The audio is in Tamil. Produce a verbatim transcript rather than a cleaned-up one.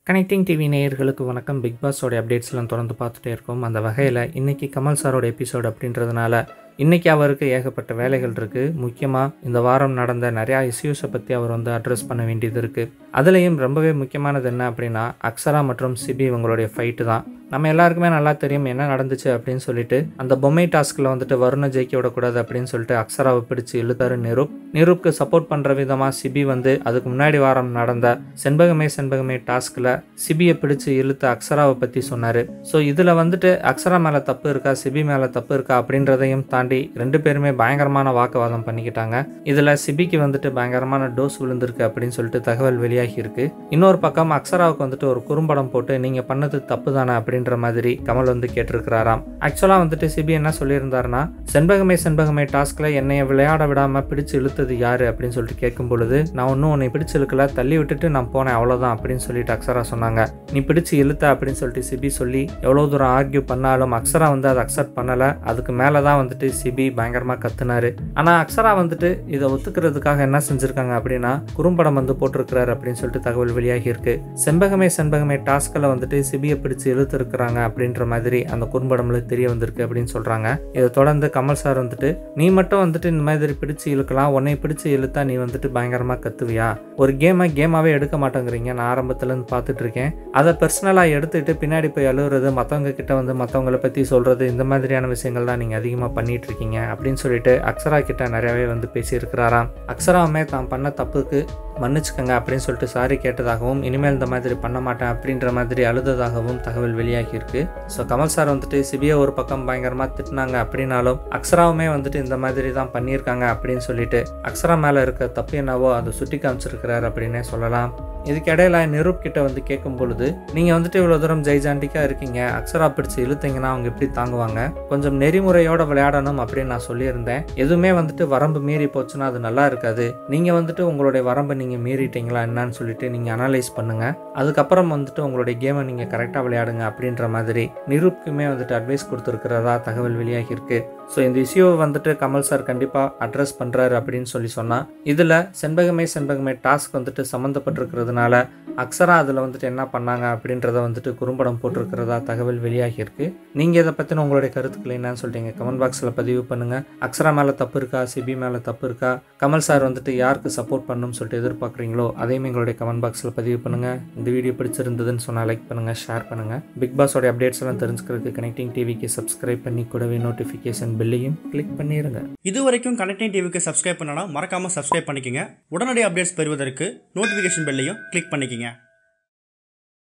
கனெக்டிங் டிவி நேயர்களுக்கு வணக்கம். பிக் பாஸோட அப்டேட்ஸ்லாம் தொடர்ந்து பார்த்துட்டே இருக்கோம். அந்த வகையில் இன்றைக்கி கமல் சாரோட எபிசோடு அப்படின்றதுனால இன்றைக்கி அவருக்கு ஏகப்பட்ட வேலைகள் இருக்குது. முக்கியமாக இந்த வாரம் நடந்த நிறையா இஷ்யூஸை பற்றி அவர் வந்து அட்ரஸ் பண்ண வேண்டியது இருக்குது. அதுலேயும் ரொம்பவே முக்கியமானது என்ன அப்படின்னா அக்ஸரா மற்றும் சிபி இவங்களுடைய ஃபைட்டு தான். நம்ம எல்லாருக்குமே நல்லா தெரியும் என்ன நடந்துச்சு அப்படின்னு சொல்லிட்டு அந்த பொம்மை டாஸ்கில் வந்துட்டு வருணை ஜெயிக்க விடக்கூடாது அப்படின்னு சொல்லிட்டு அக்ஸராவை பிடிச்சி இழுத்தாரு நிரூப். நிரூப்க்கு சப்போர்ட் பண்ணுற விதமாக சிபி வந்து அதுக்கு முன்னாடி வாரம் நடந்த செண்பகமே செண்பகமே டாஸ்கில் சிபியை பிடிச்சி இழுத்து அக்ஸராவை பற்றி சொன்னார். ஸோ இதில் வந்துட்டு அக்ஸரா மேலே தப்பு இருக்கா சிபி மேலே தப்பு இருக்கா அப்படின்றதையும் தாண்டி ரெண்டு பேருமே பயங்கரமான வாக்குவாதம் பண்ணிக்கிட்டாங்க. இதில் சிபிக்கு வந்துட்டு பயங்கரமான டோஸ் விழுந்திருக்கு அப்படின்னு சொல்லிட்டு தகவல் வெளியாகி இருக்கு. இன்னொரு பக்கம் அக்ஸராவுக்கு வந்துட்டு ஒரு குறும்படம் போட்டு நீங்கள் பண்ணது தப்பு தானே அப்படின்ற மாதிரி கமல் வந்து கேட்டிருக்கிறாராம். ஆக்சுவலாக வந்துட்டு சிபி என்ன சொல்லியிருந்தாருன்னா, செண்பகமே செண்பகமே டாஸ்க்ல என்னைய விளையாட விடாம பிடிச்சு இழுத்தது யாரு அப்படின்னு சொல்லிட்டு கேட்கும் பொழுது, நான் ஒன்னும் உன்னை பிடிச்சு இழுக்கல, தள்ளி விட்டுட்டு நான் போனேன் அவ்வளவுதான் அப்படின்னு சொல்லிட்டு அக்ஸரா சொன்னாங்க. நீ பிடிச்சு இழுத்த அப்படின்னு சொல்லிட்டு சிபி சொல்லி எவ்வளவு தூரம் ஆர்கியூ பண்ணாலும் அக்ஸரா வந்து அதை அக்செப்ட் பண்ணல. அதுக்கு மேலதான் வந்துட்டு சிபி பயங்கரமா கத்துனாரு. ஆனா அக்ஸரா வந்துட்டு இதை ஒத்துக்கிறதுக்காக என்ன செஞ்சிருக்காங்க அப்படின்னா குறும்படம் வந்து போட்டிருக்கிறாரு அப்படின்னு சொல்லிட்டு தகவல் வெளியாகி இருக்கு. செண்பகமே செண்பகமே டாஸ்க்ல வந்துட்டு சிபியை பிடிச்சு இழுத்து இருக்கிறாங்க அப்படின்ற மாதிரி அந்த குறும்படம்ல தெரிய வந்திருக்கு அப்படின்னு சொல்றாங்க. இதை தொடர்ந்து கமல் சார் வந்துட்டு, நீ மட்டும் வந்துட்டு இந்த மாதிரி பிடிச்சு இழுக்கலாம், உன்னை பிடிச்சு இழுத்தா நீ வந்துட்டு பயங்கரமா கத்துவியா, ஒரு கேமை கேமாவே எடுக்க மாட்டேங்கிறீங்க, நான் ஆரம்பத்துல இருந்து பார்த்துட்டு இருக்கேன், அதை பர்சனலா எடுத்துட்டு பின்னாடி போய் அழுகுறது, மற்றவங்க கிட்ட வந்து மற்றவங்களை பத்தி சொல்றது, இந்த மாதிரியான விஷயங்கள் தான் நீங்க அதிகமா பண்ணிட்டு இருக்கீங்க அப்படின்னு சொல்லிட்டு அக்ஸரா கிட்ட நிறையவே வந்து பேசி இருக்கிறாராம். அக்ஸராவுமே தான் பண்ண தப்புக்கு மன்னிச்சுக்கங்க அப்படின்னு சொல்லிட்டு சாரி கேட்டதாகவும் இனிமேல் இந்த மாதிரி பண்ண மாட்டேன் அப்படின்ற மாதிரி அழுததாகவும் தகவல் வெளியாகி இருக்கு. ஸோ கமல் சார் வந்துட்டு சிபியை ஒரு பக்கம் பயங்கரமா திட்டினாங்க அப்படின்னாலும் அக்ஸராவுமே வந்துட்டு இந்த மாதிரி தான் பண்ணியிருக்காங்க அப்படின்னு சொல்லிட்டு அக்ஸரா மேல இருக்க தப்பு என்னவோ அதை சுட்டி காமிச்சிருக்கிறார் அப்படின்னே சொல்லலாம். இதுக்கு இடையில நிரூப் கிட்ட வந்து கேட்கும் பொழுது, நீங்க வந்துட்டு இவ்வளவு தூரம் ஜெய்ஜாண்டிக்கா இருக்கீங்க, அக்ஸரா பிடிச்சு இழுத்தீங்கன்னா அவங்க எப்படி தாங்குவாங்க, கொஞ்சம் நெறிமுறையோட விளையாடணும் அப்படின்னு நான் சொல்லியிருந்தேன், எதுவுமே வந்துட்டு வரம்பு மீறி போச்சுன்னா அது நல்லா இருக்காது, நீங்க வந்துட்டு உங்களுடைய வரம்பை நீங்க மீறிட்டீங்களா என்னன்னு சொல்லிட்டு நீங்க அனலைஸ் பண்ணுங்க, அதுக்கப்புறம் வந்துட்டு உங்களுடைய கேமை நீங்க கரெக்டா விளையாடுங்க அப்படின்ற மாதிரி நிரூப்க்குமே வந்துட்டு அட்வைஸ் கொடுத்துருக்கிறதா தகவல் வெளியாகி இருக்கு. ஸோ இந்த இஷ்யூவை வந்துட்டு கமல் சார் கண்டிப்பாக அட்ரஸ் பண்ணுறாரு அப்படின்னு சொல்லி சொன்னால், இதில் செண்பகமே செண்பகமே டாஸ்க் வந்துட்டு சம்மந்தப்பட்டிருக்கிறதுனால அக்ஸரா அதில் வந்துட்டு என்ன பண்ணாங்க அப்படின்றத வந்துட்டு குறும்படம் போட்டிருக்கிறதா தகவல் வெளியாகி இருக்கு. நீங்கள் இதை பற்றின உங்களுடைய கருத்துக்களை என்னன்னு சொல்லிட்டீங்க கமெண்ட் பாக்ஸில் பதிவு பண்ணுங்கள். அக்ஸரா மேலே தப்பு இருக்கா, சிபி மேலே தப்பு இருக்கா, கமல் சார் வந்துட்டு யாருக்கு சப்போர்ட் பண்ணணும்னு சொல்லிட்டு எதிர்பார்க்குறீங்களோ அதையுமே எங்களுடைய கமெண்ட் பாக்ஸில் பதிவு பண்ணுங்கள். இந்த வீடியோ பிடிச்சிருந்ததுன்னு சொன்னால் லைக் பண்ணுங்கள், ஷேர் பண்ணுங்கள். பிக் பாஸோட அப்டேட்ஸ் எல்லாம் தெரிஞ்சுக்கிறதுக்கு கனெக்டிங் டிவிக்கு சப்ஸ்கிரைப் பண்ணி கூடவே நோட்டிஃபிகேஷன் பெல்லையும் கிளிக் பண்ணிருங்க. இது வரைக்கும் கனெக்டிங் டிவிக்கு சப்ஸ்கிரைப் பண்ணனா மறக்காம சப்ஸ்கிரைப் பண்ணிக்கங்க. உடனடி அப்டேட்ஸ் பெறுவதற்கு நோட்டிஃபிகேஷன் பெல்லையும் கிளிக் பண்ணிக்கங்க.